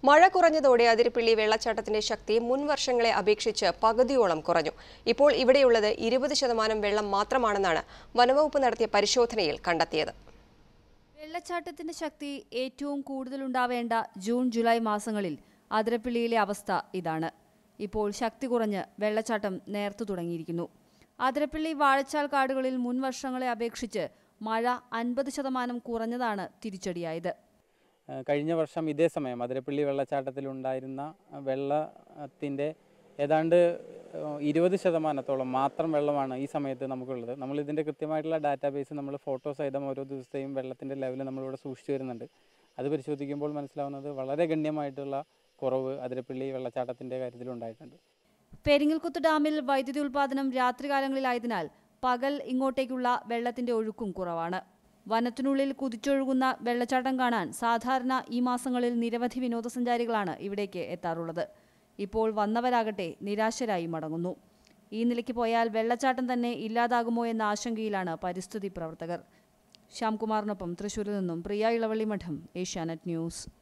മഴ കുറഞ്ഞതോടെ അതിരപ്പിള്ളി വെള്ളച്ചാട്ടത്തിന്റെ ശക്തി മുൻ വർഷങ്ങളെ അപേക്ഷിച്ച് പകുതിയോളം കുറഞ്ഞു. ഇപ്പോൾ ഇവിടെയുള്ളത് 20% വെള്ളം മാത്രമാണെന്നാണ് വനവകുപ്പ് നടത്തിയ പരിശോധനയിൽ കണ്ടെത്തിയത്. വെള്ളച്ചാട്ടത്തിന്റെ ശക്തി ഏറ്റവും കൂടുതലുണ്ടാവേണ്ട ജൂൺ ജൂലൈ മാസങ്ങളിൽ അതിരപ്പിള്ളിയിലെ അവസ്ഥ ഇതാണ്. ഇപ്പോൾ ശക്തി കുറഞ്ഞ് വെള്ളച്ചാട്ടം നേർത്തു തുടങ്ങിയിരിക്കുന്നു. അതിരപ്പിള്ളി വാഴച്ചാൽ കാടുകളിൽ മുൻ വർഷങ്ങളെ അപേക്ഷിച്ച് മഴ 50% കുറഞ്ഞതാണ് തിരിച്ചടിയായത്. കഴിഞ്ഞ വർഷം ഇതേ സമയം അതിരപ്പിള്ളി വെള്ളച്ചാട്ടത്തിലുണ്ടായിരുന്ന വെള്ളത്തിൻ്റെ ഏതാണ്ട് 20% മാത്രം വെള്ളമാണ് ഈ സമയത്ത് നമുക്കുള്ളത്. നമ്മളിതിൻ്റെ കൃത്യമായിട്ടുള്ള ഡാറ്റാബേസ് നമ്മൾ ഫോട്ടോ സഹിതം ഓരോ ദിവസത്തെയും വെള്ളത്തിൻ്റെ ലെവൽ നമ്മളിവിടെ സൂക്ഷിച്ചു വരുന്നുണ്ട്. അത് പരിശോധിക്കുമ്പോൾ മനസ്സിലാവുന്നത് വളരെ ഗണ്യമായിട്ടുള്ള കുറവ് അതിരപ്പിള്ളി വെള്ളച്ചാട്ടത്തിൻ്റെ കാര്യത്തിലുണ്ടായിട്ടുണ്ട്. പെരിങ്ങൽകുത്ത് ഡാമിൽ വൈദ്യുതി ഉൽപ്പാദനം രാത്രികാലങ്ങളിലായതിനാൽ പകൽ ഇങ്ങോട്ടേക്കുള്ള വെള്ളത്തിന്റെ ഒഴുക്കും കുറവാണ്. വനത്തിനുള്ളിൽ കുതിച്ചൊഴുകുന്ന വെള്ളച്ചാട്ടം കാണാൻ സാധാരണ ഈ മാസങ്ങളിൽ നിരവധി വിനോദസഞ്ചാരികളാണ് ഇവിടേക്ക് എത്താറുള്ളത്. ഇപ്പോൾ വന്നവരാകട്ടെ നിരാശരായി മടങ്ങുന്നു. ഈ നിലയ്ക്ക് പോയാൽ വെള്ളച്ചാട്ടം തന്നെ ഇല്ലാതാകുമോ എന്ന ആശങ്കയിലാണ് പരിസ്ഥിതി പ്രവർത്തകർ. ശ്യാംകുമാറിനൊപ്പം തൃശ്ശൂരിൽ നിന്നും പ്രിയ ഇളവള്ളി മഠം, ഏഷ്യാനെറ്റ് ന്യൂസ്.